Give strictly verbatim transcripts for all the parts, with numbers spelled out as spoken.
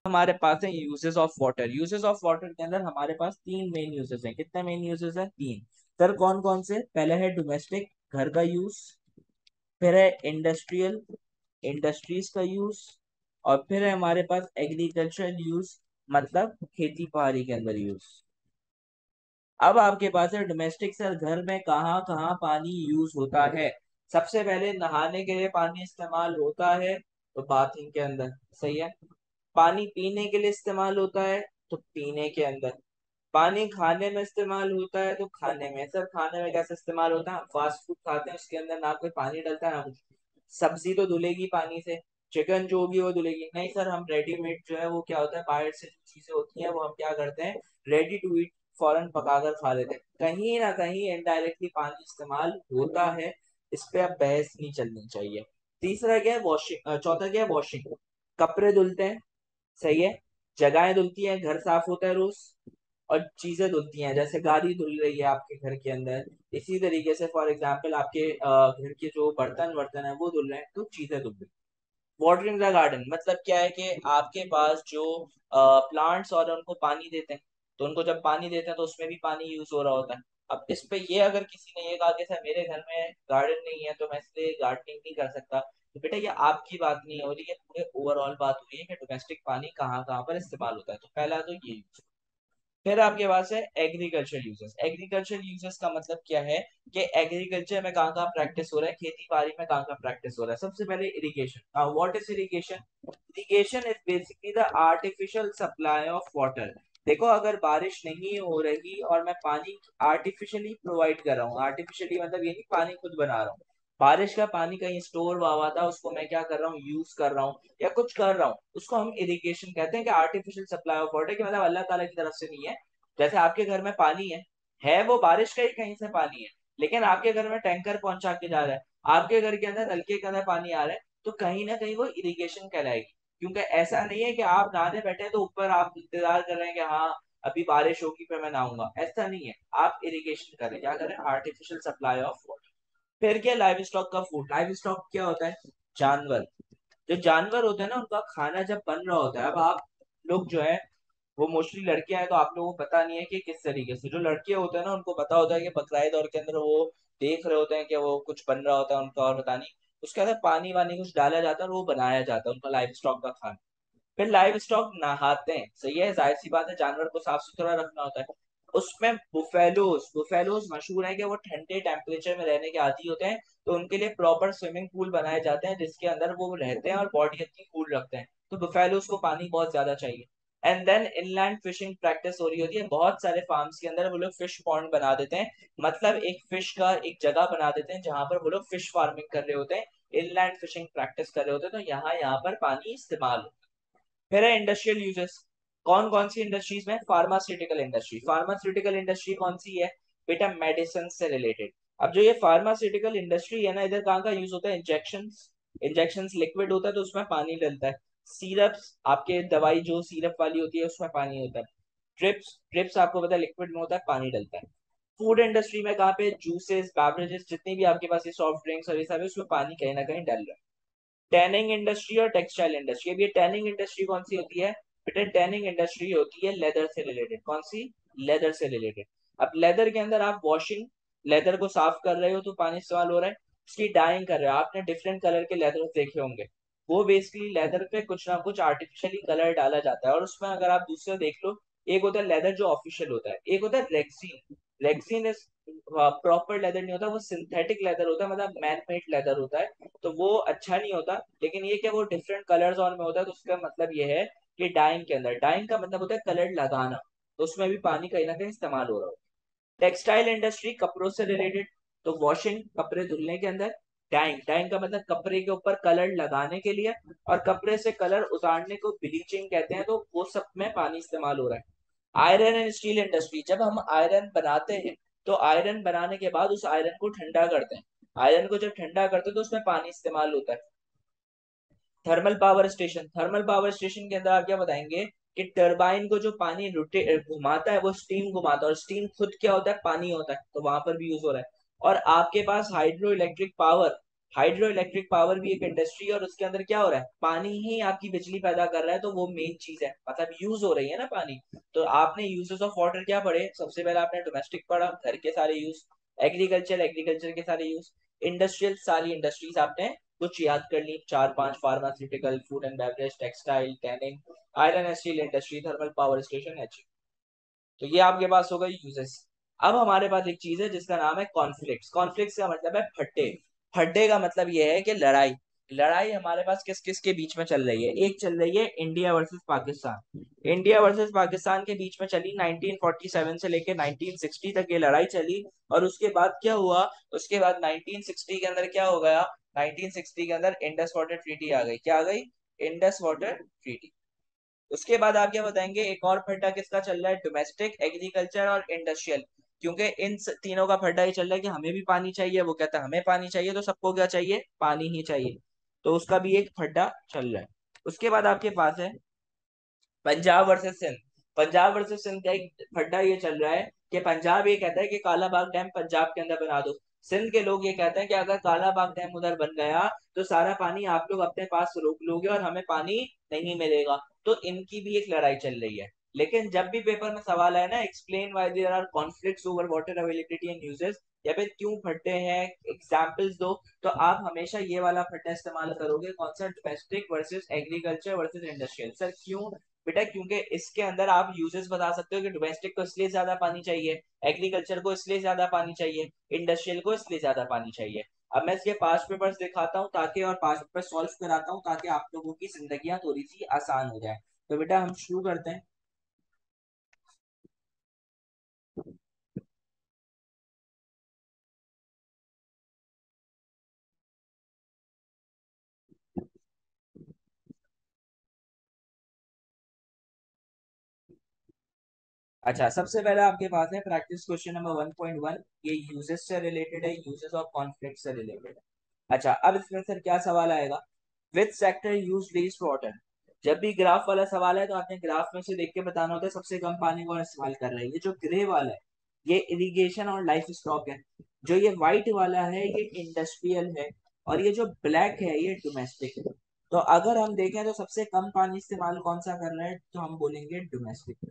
हमारे पास है uses of water. Uses of water के अंदर हमारे पास तीन मेन यूजेस हैं। कितने मेन यूजेस हैं? तीन। सर कौन कौन से? पहला है डोमेस्टिक, घर का यूज। फिर है इंडस्ट्रियल, इंडस्ट्रीज का यूज। और फिर है हमारे पास एग्रीकल्चर यूज, मतलब खेती बाड़ी के अंदर यूज। अब आपके पास है डोमेस्टिक। सर घर में कहाँ कहाँ पानी यूज होता है? सबसे पहले नहाने के लिए पानी इस्तेमाल होता है, तो बाथिंग के अंदर। सही है। पानी पीने के लिए इस्तेमाल होता है, तो पीने के अंदर। पानी खाने में इस्तेमाल होता है, तो खाने में। सर खाने में कैसे इस्तेमाल होता है? फास्ट फूड खाते हैं, उसके अंदर ना कोई पानी डलता है ना कुछ। सब्जी तो धुलेगी पानी से, चिकन जो होगी वो धुलेगी नहीं। सर हम रेडीमेड जो है वो क्या होता है, बाहर से जो चीजें होती हैं वो हम क्या करते हैं, रेडी टू ईट, फौरन पकाकर खा लेते हैं। कहीं ना कहीं इनडायरेक्टली पानी इस्तेमाल होता है। इस पे अब बहस नहीं चलनी चाहिए। तीसरा क्या है? वॉशिंग। चौथा क्या है? वॉशिंग। कपड़े धुलते हैं। सही है। जगहें धुलती हैं, घर साफ होता है रोज। और चीजें धुलती हैं, जैसे गाड़ी धुल रही है आपके घर के अंदर, इसी तरीके से फॉर एग्जाम्पल आपके अ, घर के जो बर्तन वर्तन है वो धुल रहे हैं, तो चीजें धुल रही हैं। वाटरिंग द गार्डन मतलब क्या है कि आपके पास जो प्लांट्स और उनको पानी देते हैं, तो उनको जब पानी देते हैं तो उसमें भी पानी यूज हो रहा होता है। अब इस पे ये अगर किसी ने ये कहा कि सर मेरे घर में गार्डन नहीं है तो मैं इसलिए गार्डनिंग नहीं कर सकता, तो बेटा ये आपकी बात नहीं हो रही है, पूरे ओवरऑल बात हो रही है कि डोमेस्टिक पानी कहाँ कहाँ पर इस्तेमाल होता है। तो पहला तो ये। फिर आपके पास है एग्रीकल्चर यूजेस। एग्रीकल्चर यूजेस का मतलब क्या है कि एग्रीकल्चर में कहाँ कहाँ प्रैक्टिस हो रहा है, खेती बाड़ी में कहाँ कहाँ प्रैक्टिस हो रहा है। सबसे पहले irrigation. What is irrigation? Irrigation is basically the artificial supply of water. देखो अगर बारिश नहीं हो रही और मैं पानी आर्टिफिशियली प्रोवाइड कर रहा हूँ, आर्टिफिशियली मतलब ये नहीं पानी खुद बना रहा हूँ, बारिश का पानी कहीं स्टोर हुआ हुआ था, उसको मैं क्या कर रहा हूँ, यूज कर रहा हूँ या कुछ कर रहा हूँ, उसको हम इरिगेशन कहते हैं। कि आर्टिफिशियल सप्लाई ऑफ वाटर, कि मतलब अल्लाह ताला की तरफ से नहीं है। जैसे आपके घर में पानी है है वो बारिश का ही कहीं से पानी है, लेकिन आपके घर में टैंकर पहुंचा के जा रहा है, आपके घर के अंदर नलके के अंदर पानी आ रहा है, तो कहीं ना कहीं वो इरिगेशन कहलाएगी। क्योंकि ऐसा नहीं है कि आप नहाने बैठे हैं तो ऊपर आप इंतजार कर रहे हैं कि हाँ अभी बारिश होगी फिर मैं नहाऊंगा, ऐसा नहीं है। आप इरिगेशन करें, क्या करें, आर्टिफिशियल सप्लाई ऑफ वाटर। फिर क्या, लाइव स्टॉक का फूड। लाइव स्टॉक क्या होता है? जानवर। जो जानवर होते हैं ना उनका खाना जब बन रहा होता है, अब आप लोग जो है वो मोस्टली लड़कियां हैं तो आप लोगों को पता नहीं है कि किस तरीके से। जो लड़के होते हैं ना उनको पता होता है कि बकरा दौर के अंदर वो देख रहे होते हैं कि वो कुछ बन रहा होता है उनका, और पता नहीं उसके अंदर पानी वानी कुछ डाला जाता है और वो बनाया जाता है उनका लाइव स्टॉक का खाना। फिर लाइव स्टॉक नहाते हैं, सही है, जाहिर सी बात है, जानवर को साफ सुथरा रखना होता है। उसमें बुफेलोज, बुफेलोज मशहूर है कि वो ठंडे टेम्परेचर में रहने के आदी होते हैं, तो उनके लिए प्रॉपर स्विमिंग पूल बनाए जाते हैं जिसके अंदर वो रहते हैं और बॉडी अपनी कूल रखते हैं। तो बुफेलोज को पानी बहुत ज्यादा चाहिए। And then inland fishing practice हो रही होती है बहुत सारे फार्म्स के अंदर, वो लोग फिश पॉन्ड बना देते हैं, मतलब एक फिश का एक जगह बना देते हैं जहां पर वो लोग फिश फार्मिंग कर रहे होते हैं, इनलैंड फिशिंग प्रैक्टिस कर रहे होते हैं, तो यहाँ यहाँ पर पानी इस्तेमाल होता है। फिर है इंडस्ट्रियल यूजेस। कौन कौन सी इंडस्ट्रीज में? Pharmaceutical industry. फार्मास्यूटिकल इंडस्ट्री कौन सी है बेटा? मेडिसिन से रिलेटेड। अब जो ये फार्मास्यूटिकल इंडस्ट्री है ना, इधर कहाँ का यूज होता है? इंजेक्शन। इंजेक्शन लिक्विड होता है तो उसमें पानी डलता है। सिरप्स, आपके दवाई जो सिरप वाली होती है उसमें पानी होता है। ड्रिप्स, ड्रिप्स आपको पता है लिक्विड में होता है, पानी डलता है। फूड इंडस्ट्री में कहाँ पे? जूसेस, बेवरेजेस, जितनी भी आपके पास ये सॉफ्ट ड्रिंक्स और ये सब है उसमें पानी कहीं ना कहीं डल रहा है। टैनिंग इंडस्ट्री और टेक्सटाइल इंडस्ट्री। अब ये टैनिंग इंडस्ट्री कौन सी होती है बेटा? टैनिंग इंडस्ट्री होती है लेदर से रिलेटेड। कौन सी? लेदर से रिलेटेड। अब लेदर के अंदर आप वॉशिंग, लेदर को साफ कर रहे हो तो पानी इस्तेमाल हो रहा है। उसकी डाइंग कर रहे हो, आपने डिफरेंट कलर के लेदर देखे होंगे, वो बेसिकली लेदर पे कुछ ना कुछ आर्टिफिशियली कलर डाला जाता है। और उसमें अगर आप दूसरा देख लो, एक होता है लेदर जो ऑफिशियल होता है, एक होता है rexine. Rexine is proper leather नहीं होता, वो सिंथेटिक लेदर होता है, मतलब मैन मेड लेदर होता है, तो वो अच्छा नहीं होता। लेकिन ये क्या, वो डिफरेंट कलर्स और में होता है, तो उसका मतलब ये है कि डाइंग के अंदर, डाइंग का मतलब होता है कलर लगाना, तो उसमें भी पानी कहीं ना कहीं इस्तेमाल हो रहा हो। टेक्सटाइल इंडस्ट्री कपड़ों से रिलेटेड, तो वॉशिंग, कपड़े धुलने के अंदर। डाइंग, डाइंग का मतलब कपड़े के ऊपर कलर लगाने के लिए, और कपड़े से कलर उतारने को ब्लीचिंग कहते हैं, तो वो सब में पानी इस्तेमाल हो रहा है। आयरन एंड स्टील इंडस्ट्री, जब हम आयरन बनाते हैं तो आयरन बनाने के बाद उस आयरन को ठंडा करते हैं, आयरन को जब ठंडा करते हैं तो उसमें पानी इस्तेमाल होता है। Thermal power station, thermal power station के अंदर आप क्या बताएंगे कि टरबाइन को जो पानी रोटेट घुमाता है वो स्टीम घुमाता है, और स्टीम खुद क्या होता है? पानी होता है, तो वहां पर भी यूज हो रहा है। और आपके पास hydro electric power, hydro electric power भी एक इंडस्ट्री है और उसके अंदर क्या हो रहा है, पानी ही आपकी बिजली पैदा कर रहा है, तो वो मेन चीज है, मतलब यूज हो रही है ना पानी। तो आपने यूजेस ऑफ वाटर क्या पढ़े, सबसे पहले आपने डोमेस्टिक पढ़ा, घर के सारे यूज, एग्रीकल्चर एग्रीकल्चर के सारे यूज, इंडस्ट्रियल सारी इंडस्ट्रीज आपने कुछ याद कर ली, चार पांच, pharmaceutical, food and beverage, textile, tanning, iron and steel industry, thermal power station, H. तो ये आपके पास होगा यूजेस। अब हमारे पास एक चीज है जिसका नाम है कॉन्फ्लिक्ट्स। कॉन्फ्लिक्ट्स का मतलब है फट्टे। फट्टे का मतलब ये है कि लड़ाई। लड़ाई हमारे पास किस किस के बीच में चल रही है, एक चल रही है India versus Pakistan. India versus Pakistan के बीच में चली नाइनटीन फोर्टी सेवन से लेकर नाइनटीन सिक्सटी तक ये लड़ाई चली। और उसके बाद क्या हुआ, उसके बाद नाइनटीन सिक्सटी के अंदर क्या हो गया, नाइनटीन सिक्सटी के अंदर इंडस वाटर ट्रीटी आ गई। क्या आ गई, इंडस वाटर ट्रीटी। उसके बाद आप क्या बताएंगे, एक और फड्डा किसका चल रहा है, डोमेस्टिक, एग्रीकल्चर और इंडस्ट्रियल। क्योंकि इन स- तीनों का फड्डा ये चल रहा है कि हमें भी पानी चाहिए, वो कहता है हमें पानी चाहिए, तो सबको क्या चाहिए, पानी ही चाहिए। तो उसका भी एक फड्डा चल रहा है। उसके बाद आपके पास है पंजाब वर्सेस सिंध। पंजाब वर्सेस सिंध का एक फड्डा ये चल रहा है कि पंजाब ये कहता है कि काला बाग डैम पंजाब के अंदर बना दो। सिंध के लोग ये कहते हैं कि अगर काला बाग डैम उधर बन गया तो सारा पानी आप लोग अपने पास रोक लोगे और हमें पानी नहीं मिलेगा। तो इनकी भी एक लड़ाई चल रही है। लेकिन जब भी पेपर में सवाल है ना, explain why there are conflicts over water availability and uses, या फिर क्यों फटते हैं, एग्जांपल्स दो, तो आप हमेशा ये वाला फट्टा इस्तेमाल करोगे, कौन सा, domestic versus agriculture versus industrial. Sir क्यों बेटा, क्योंकि इसके अंदर आप यूजेस बता सकते हो कि डोमेस्टिक को इसलिए ज्यादा पानी चाहिए, एग्रीकल्चर को इसलिए ज्यादा पानी चाहिए, इंडस्ट्रियल को इसलिए ज्यादा पानी चाहिए। अब मैं इसके पांच पेपर्स दिखाता हूँ ताकि, और पांच पेपर सॉल्व कराता हूँ ताकि आप लोगों की जिंदगियां थोड़ी सी आसान हो जाए। तो बेटा हम शुरू करते हैं। अच्छा, सबसे पहले आपके पास है practice question number one point one. ये यूजेस से रिलेटेड है, यूजेस ऑफ कॉन्फ्लिक्ट से रिलेटेड है। अच्छा, अब इसमें सर क्या सवाल आएगा, which sector use least water. जब भी ग्राफ वाला सवाल है तो आपने ग्राफ में से देख के बताना होता है सबसे कम पानी कौन इस्तेमाल कर रहा है। ये जो ग्रे वाला है ये इरिगेशन और लाइफ स्टॉक है, जो ये व्हाइट वाला है ये इंडस्ट्रियल है, और ये जो ब्लैक है ये डोमेस्टिक है। तो अगर हम देखें तो सबसे कम पानी इस्तेमाल कौन सा कर रहा है, तो हम बोलेंगे डोमेस्टिक।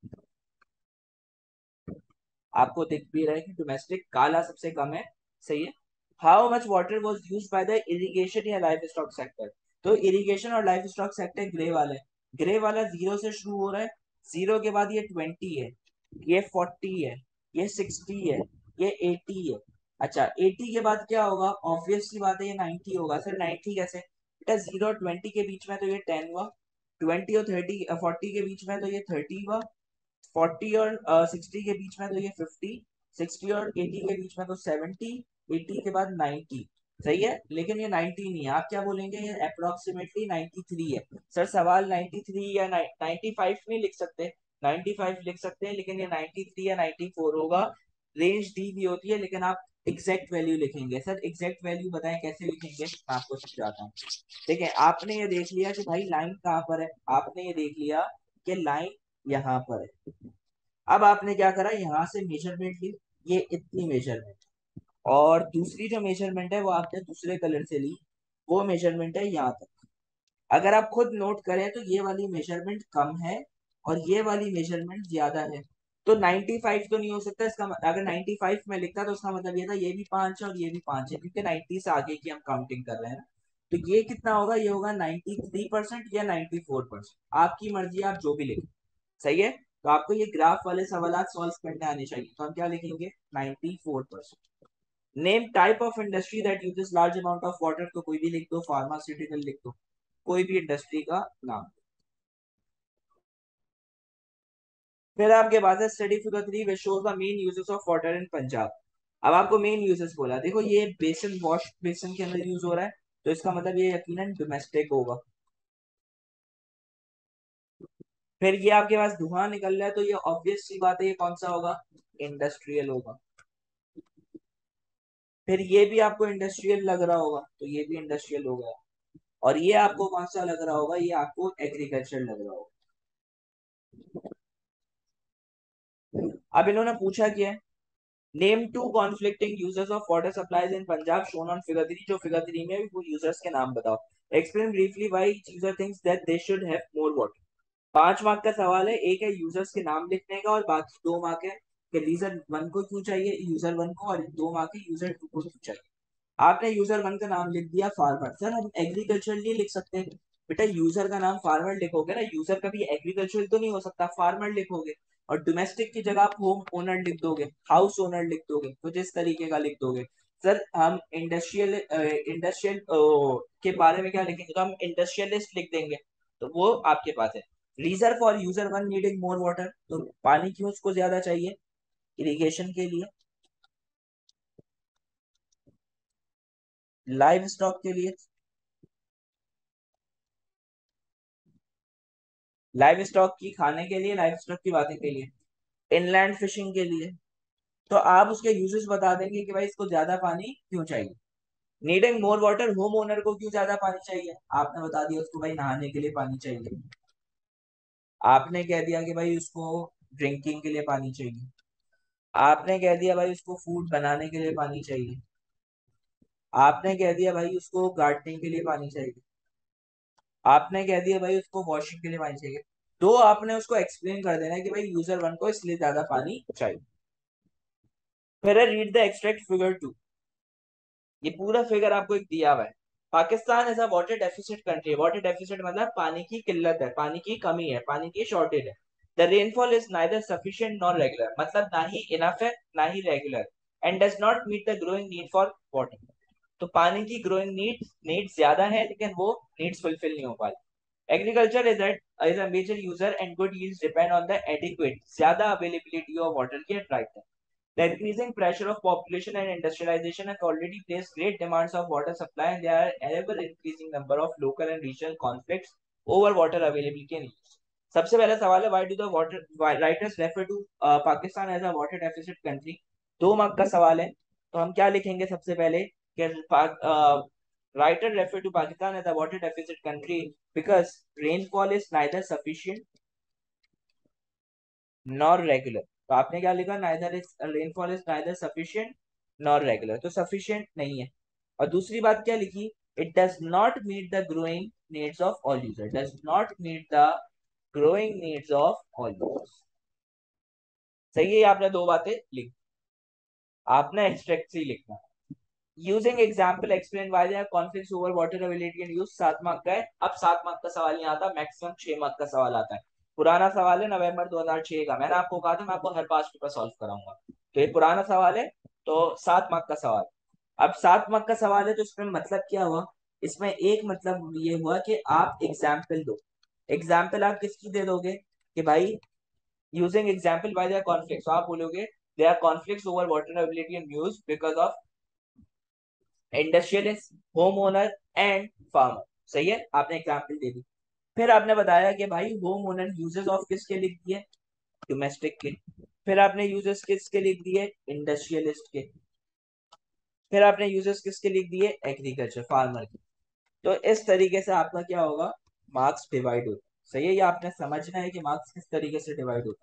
आपको दिख भी रहा है कि डोमेस्टिक काला सबसे कम है, सही है। How much water was use by the irrigation या लाइफ स्टॉक सेक्टर। तो इरिगेशन और लाइफ स्टॉक सेक्टर ग्रे वाला है। ग्रे वाला जीरो से शुरू हो रहा है, जीरो के बाद ये ट्वेंटी है, ये फोर्टी है, ये सिक्सटी है, ये एटी है। अच्छा, एटी के बाद क्या होगा, ऑब्वियस सी बात है ये नाइनटी होगा। सर नाइनटी कैसे, बेटा जीरो और ट्वेंटी के बीच में तो ये टेन हुआ, ट्वेंटी और थर्टी फोर्टी के बीच में तो ये थर्टी हुआ, फोर्टी और सिक्सटी के बीच में तो ये फिफ्टी, सिक्सटी और एटी के बीच में तो सेवेंटी, एटी के बाद नाइनटी। सही है, लेकिन ये नाइनटी नहीं है, आप क्या बोलेंगे, ये अप्रोक्सीमेटली नाइनटी थ्री है। सर सवाल नाइनटी थ्री या नाइनटी फाइव नहीं लिख सकते, नाइनटी फाइव लिख सकते हैं, लेकिन ये नाइनटी थ्री या नाइनटी फोर होगा। रेंज दी भी होती है लेकिन आप एग्जैक्ट वैल्यू लिखेंगे। सर एग्जैक्ट वैल्यू बताएं कैसे लिखेंगे, मैं आपको समझाता हूँ। देखिए, आपने ये देख लिया कि भाई लाइन कहाँ पर है, आपने ये देख लिया कि लाइन यहाँ पर है। अब आपने क्या करा, यहाँ से मेजरमेंट ली, ये इतनी मेजरमेंट, और दूसरी जो मेजरमेंट है वो आपने दूसरे कलर से ली, वो मेजरमेंट है यहाँ तक। अगर आप खुद नोट करें तो ये वाली मेजरमेंट कम है और ये वाली मेजरमेंट ज्यादा है। तो नाइनटी फाइव तो नहीं हो सकता, इसका मत- अगर नाइनटी फाइव में लिखता तो उसका मतलब ये था ये भी पांच है और ये भी पांच है, क्योंकि नाइनटी से आगे की हम काउंटिंग कर रहे हैं ना। तो ये कितना होगा, ये होगा नाइनटी थ्री परसेंट या नाइनटी फोर परसेंट, आपकी मर्जी, आप जो भी लिखें। सही है, तो आपको ये ग्राफ वाले सवाल सॉल्व करने आने चाहिए। तो हम क्या लिखेंगे, ninety four percent. Name type of industry that uses large amount of water, तो कोई भी लिख दो, फार्मास्यूटिकल लिख दो, कोई भी इंडस्ट्री का नाम। फिर आपके पास है study figure three which shows the main uses of water in Punjab. अब आपको मेन यूजेस बोला, देखो ये बेसिन, वॉश बेसिन के अंदर यूज हो रहा है, तो इसका मतलब ये यकीनन डोमेस्टिक होगा। फिर ये आपके पास धुआं निकल रहा है, तो ये ऑब्वियस सी बात है, ये कौन सा होगा, इंडस्ट्रियल होगा। फिर ये भी आपको इंडस्ट्रियल लग रहा होगा, तो ये भी इंडस्ट्रियल होगा। और ये आपको कौन सा लग रहा होगा, ये आपको एग्रीकल्चर लग रहा होगा। अब इन्होंने पूछा क्या है, name two conflicting users of water supplies in Punjab shown on figure three, जो फिगर थ्री में वो यूजर्स के नाम बताओ। Explain briefly why each user thinks that they should have more water. पांच मार्क का सवाल है, एक है यूजर्स के नाम लिखने का और बाकी दो मार्क है कि यूजर वन को क्यों चाहिए यूजर वन को, और दो मार्क है यूजर टू को क्यों चाहिए। आपने यूजर वन का नाम लिख दिया फार्मर, सर हम एग्रीकल्चर नहीं लिख सकते? बेटा यूजर का नाम फार्मर लिखोगे ना, यूजर कभी एग्रीकल्चर तो नहीं हो सकता, फार्मर लिखोगे। और डोमेस्टिक की जगह आप होम ओनर लिख दोगे, हाउस ओनर लिख दोगे, कुछ इस तरीके का लिख दोगे। सर हम इंडस्ट्रियल इंडस्ट्रियल के बारे में क्या लिखेंगे, तो हम इंडस्ट्रियलिस्ट लिख देंगे, तो वो आपके पास है। Reason for user one needing more water, तो पानी क्यों उसको ज्यादा चाहिए इरिगेशन के लिए, लाइव स्टॉक के लिए, लाइव स्टॉक की खाने के लिए, लाइव स्टॉक की बातें के लिए, इनलैंड फिशिंग के लिए। तो आप उसके यूजेस बता देंगे कि भाई इसको ज्यादा पानी क्यों चाहिए। Needing more water, home owner को क्यों ज्यादा पानी चाहिए, आपने बता दिया उसको भाई नहाने के लिए पानी चाहिए। आपने कह दिया कि भाई उसको ड्रिंकिंग के लिए पानी चाहिए। आपने कह दिया भाई उसको फूड बनाने के लिए पानी चाहिए। आपने कह दिया भाई उसको गार्डनिंग के लिए पानी चाहिए। आपने कह दिया भाई उसको वॉशिंग के लिए पानी चाहिए। तो आपने उसको एक्सप्लेन कर देना है कि भाई यूजर वन को इसलिए ज्यादा पानी चाहिए। फिर read the extract figure two, ये पूरा फिगर आपको एक दिया हुआ है। Pakistan as a water deficit country, water deficit मतलब पानी की किल्लत है, पानी की कमी है, पानी की शॉर्टेज है। The rainfall is neither sufficient nor regular, मतलब ना ही इनफ है ना ही regular. And does not meet the growing need for water, तो पानी की ग्रोइंग नीड नीड ज्यादा है लेकिन वो नीड्स फुलफिल नहीं हो पा रही। Agriculture is is a major user and good yields depend on the adequate, ज्यादा अवेलेबिलिटी ऑफ वाटर की at right. The increasing pressure of population and industrialization has already placed great demands of water supply, and there are ever increasing number of local and regional conflicts over water availability and use. सबसे पहला सवाल है, why do the water writers refer to uh, Pakistan as a water deficit country? दो mark का सवाल है, तो हम क्या लिखेंगे सबसे पहले कि writer refer to Pakistan as a water deficit country because rainfall is neither sufficient nor regular. तो आपने क्या लिखा, neither is rainfall is neither sufficient nor regular, तो सफिशिएंट नहीं है। और दूसरी बात क्या लिखी, it does not meet the growing needs of all user, does not meet the growing needs of all users. सही है, आपने दो बातें लिख, आपने एक्सट्रैक्ट से ही लिखना। Using example explain why there conflicts over water availability and use, सात मार्क का है। अब सात मार्क का सवाल नहीं आता, मैक्सिमम छह मार्क का सवाल आता है। पुराना सवाल है नवंबर दो हज़ार छह का, मैंने आपको कहा था मैं आपको हर पांच पेपर सॉल्व कराऊंगा, तो ये पुराना सवाल है, तो सात मार्क का सवाल। अब सात मार्क का सवाल है तो इसमें मतलब क्या हुआ, इसमें एक मतलब ये हुआ कि आप एग्जाम्पल दो। एग्जाम्पल आप किसकी दे दोगे कि भाई using example by there conflicts, आप बोलोगे they are conflicts over water availability and use because of industrialist, home owner and farmer. सही है, आपने एग्जाम्पल दे दी। फिर आपने बताया कि भाई होम ओनर यूजेस ऑफ किसके लिख दिए, डोमेस्टिक के। फिर आपने यूजेस किसके लिख दिए, इंडस्ट्रियलिस्ट के। फिर आपने यूजेस किसके लिख दिए, एग्रीकल्चर फार्मर के। तो इस तरीके से आपका क्या होगा, मार्क्स डिवाइड होता है। सही है, ये आपने समझना है कि मार्क्स किस तरीके से डिवाइड होता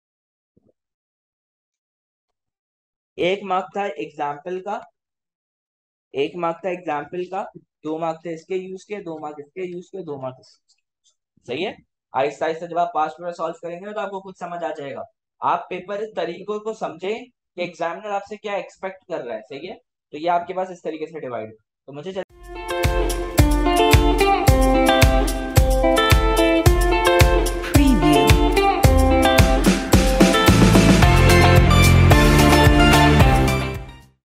है। एक मार्क था एग्जाम्पल का, एक मार्क था एग्जाम्पल का, दो मार्क थे इसके यूज के, दो मार्क इसके यूज के, दो मार्क इसके। सही है, आहिस्ता आहिस्ता जब आप पास पेपर सॉल्व करेंगे ना तो आपको कुछ समझ आ जाएगा। आप पेपर तरीकों को समझें कि एग्जामिनर आपसे क्या एक्सपेक्ट कर रहा है। सही है, तो ये आपके पास इस तरीके से डिवाइड है। तो मुझे